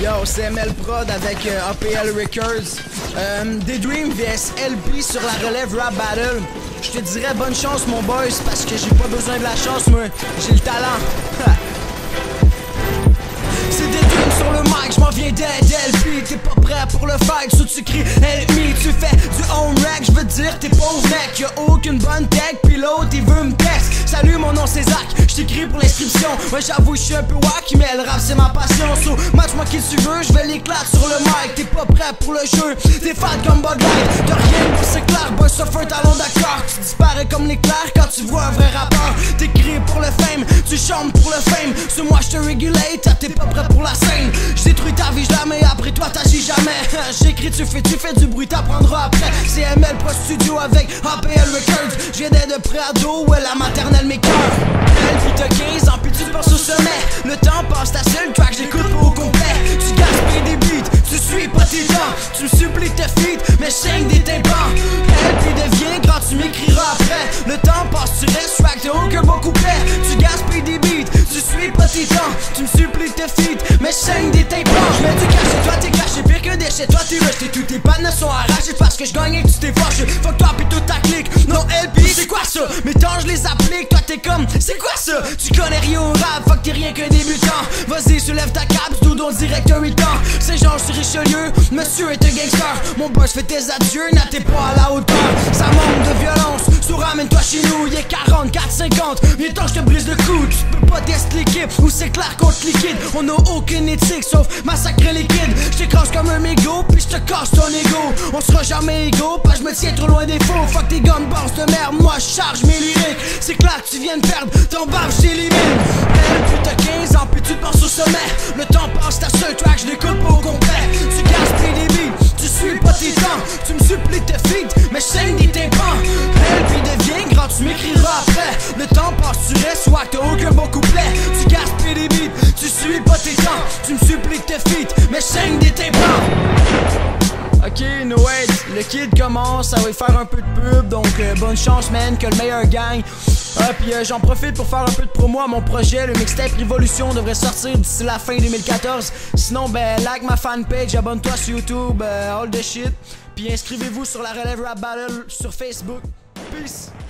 Yo, c'est ML Prod avec APL Records. Daydream vs LP sur la relève Rap Battle. Je te dirais bonne chance mon boys, parce que j'ai pas besoin de la chance, moi j'ai le talent. C'est Daydream sur le mic, j'm'en viens d'aide LP. T'es pas prêt pour le fight, so tu cries help me. Tu fais du home rec, j'veux dire t'es pauvre mec. Y'a aucune bonne tech, pis l'autre il veut me test. Salut, mon nom c'est Zach, j't'écris pour l'inscription. Ouais, j'avoue j'suis un peu wack, mais le rap c'est ma passion. So match-moi qui tu veux, j'vais l'éclate sur le mic. T'es pas prêt pour le jeu, t'es fat comme Bud Light. T'as rien pour c'est clair, boy sauf un talon d'accord. Tu disparais comme l'éclair quand tu vois un vrai rappeur. T'écris pour le fame, tu chantes pour le fame. Sur moi j'te régulate, t'es pas prêt pour la scène. J'détruis ta vie, j'la après toi t'agis jamais. J'écris, tu fais du bruit, t'apprendras après. C'est ML Pro Studio avec APL Records. J'viens d'être de Prado, ouais la maternelle mes cœurs. Elle puis t'as 15 ans puis tu penses au sommet. Le temps passe, ta seule track, j'écoute au complet. Tu gaspilles des beats, tu suis pas tes temps. Tu me supplies de te feed, mais j'saigne des tympans. Elle puis deviens grand, tu m'écriras après. Le temps passe, tu restes track, t'as aucun bon couplet. Tu gaspilles des beats, tu suis pas tes temps. Tu me supplies de te feed, mais j'saigne des tympans. J'mets du cash chez toi, t'es caché pire que des chez toi, t'es rush. Tous tes pannes sont arrachées parce que j'gagne et que tu t'es fâché. Fuck toi pis toute ta clique, non LP, c'est quoi ça? Mes temps je les applique, toi t'es comme, c'est quoi ça? Tu connais rien au rap, fuck t'es rien qu'un débutant. Vas-y, soulève ta cape, tout dans direct 8 ans. C'est genre, j'suis Richelieu, monsieur est un gangster. Mon boss fait tes adieux, n'a t'es pas à la hauteur. Ça manque de violence, so ramène-toi chez nous. Y'a 44, 50, viens temps je te brise le cou. Tu peux pas tester l'équipe, ou c'est clair contre liquide. On a aucune éthique sauf massacrer les kids. J't'écrase comme un mégot, puis j'te casse ton ego. On sera jamais égaux, pas j'me tiens trop loin des faux. Fuck tes gun bars de merde, moi j'charge mes lyriques. C'est clair que tu viens de perdre ton baf, j'élimine. Elle puis t'as 15 ans, puis tu te penses au sommet. Le temps passe, ta seule track, j'l'écoute pas au complet. Tu gaspilles des beats, tu suis pas tes temps. Tu me supplies de te feed, mais j'saigne des tympans. Elle puis deviens grand, tu m'écriras après. Le temps passe, tu restes swag, t'as aucun bon couplet. Tu gaspilles des beats, tu suis pas tes temps. Tu me supplies de te feed, mais j'saigne des tympans. Ok, no wait, le kid commence, ça va faire un peu de pub, donc bonne chance man, que le meilleur gagne. Ah puis j'en profite pour faire un peu de promo à mon projet, le mixtape Révolution devrait sortir d'ici la fin 2014. Sinon ben like ma fanpage, abonne-toi sur YouTube, all the shit. Puis inscrivez-vous sur la relève Rap Battle sur Facebook. Peace.